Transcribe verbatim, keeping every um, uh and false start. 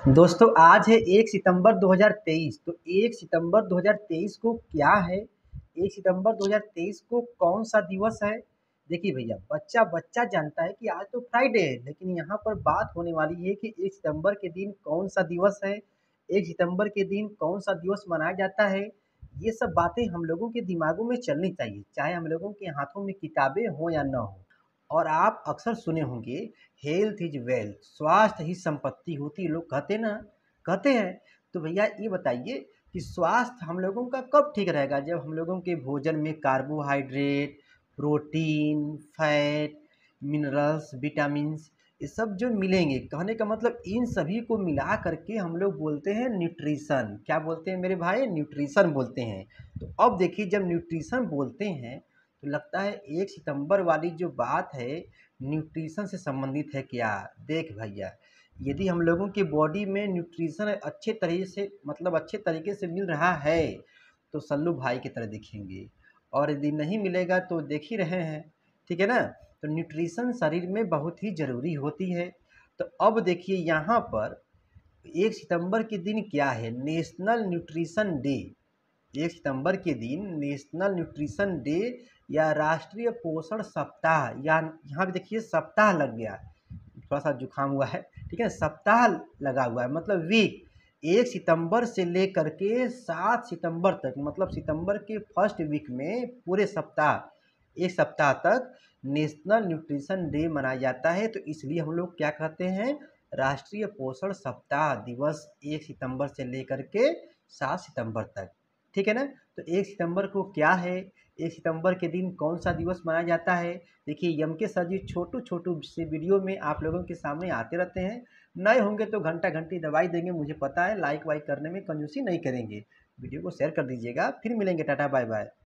दोस्तों आज है एक सितंबर दो हज़ार तेईस। तो एक सितंबर दो हज़ार तेईस को क्या है? एक सितंबर दो हज़ार तेईस को कौन सा दिवस है? देखिए भैया, बच्चा बच्चा जानता है कि आज तो फ्राइडे है, लेकिन यहाँ पर बात होने वाली है कि एक सितंबर के दिन कौन सा दिवस है, एक सितंबर के दिन कौन सा दिवस मनाया जाता है। ये सब बातें हम लोगों के दिमागों में चलनी चाहिए, चाहे हम लोगों के हाथों में किताबें हों या ना हो। और आप अक्सर सुने होंगे, हेल्थ इज वेल्थ, स्वास्थ्य ही संपत्ति होती है, लोग कहते ना, कहते हैं। तो भैया ये बताइए कि स्वास्थ्य हम लोगों का कब ठीक रहेगा? जब हम लोगों के भोजन में carbohydrate, protein, fat, minerals, vitamins, ये सब जो मिलेंगे। कहने का मतलब इन सभी को मिला करके हम लोग बोलते हैं न्यूट्रिशन। क्या बोलते हैं मेरे भाई? न्यूट्रिशन बोलते हैं। तो अब देखिए, जब न्यूट्रिशन बोलते हैं तो लगता है एक सितंबर वाली जो बात है न्यूट्रिशन से संबंधित है क्या? देख भैया, यदि हम लोगों की बॉडी में न्यूट्रिशन अच्छे तरीके से मतलब अच्छे तरीके से मिल रहा है तो सल्लू भाई की तरह दिखेंगे, और यदि नहीं मिलेगा तो देख ही रहे हैं। ठीक है ना? तो न्यूट्रिशन शरीर में बहुत ही ज़रूरी होती है। तो अब देखिए यहाँ पर एक सितंबर के दिन क्या है? National nutrition day. एक सितंबर के दिन नेशनल न्यूट्रिशन डे या राष्ट्रीय पोषण सप्ताह, या यहाँ पे देखिए सप्ताह लग गया, थोड़ा सा जुकाम हुआ है, ठीक है। सप्ताह लगा हुआ है, मतलब वीक। एक सितंबर से लेकर के सात सितंबर तक, मतलब सितंबर के फर्स्ट वीक में पूरे सप्ताह, एक सप्ताह तक नेशनल न्यूट्रिशन डे मनाया जाता है। तो इसलिए हम लोग क्या कहते हैं? राष्ट्रीय पोषण सप्ताह दिवस, एक सितंबर से लेकर के सात सितंबर तक। ठीक है ना? तो एक सितंबर को क्या है, एक सितंबर के दिन कौन सा दिवस मनाया जाता है? देखिए, यम के सर जी छोटू छोटू से वीडियो में आप लोगों के सामने आते रहते हैं। नए होंगे तो घंटा घंटी दबाई देंगे, मुझे पता है, लाइक वाइक करने में कंजूसी नहीं करेंगे। वीडियो को शेयर कर दीजिएगा। फिर मिलेंगे, टाटा बाय बाय।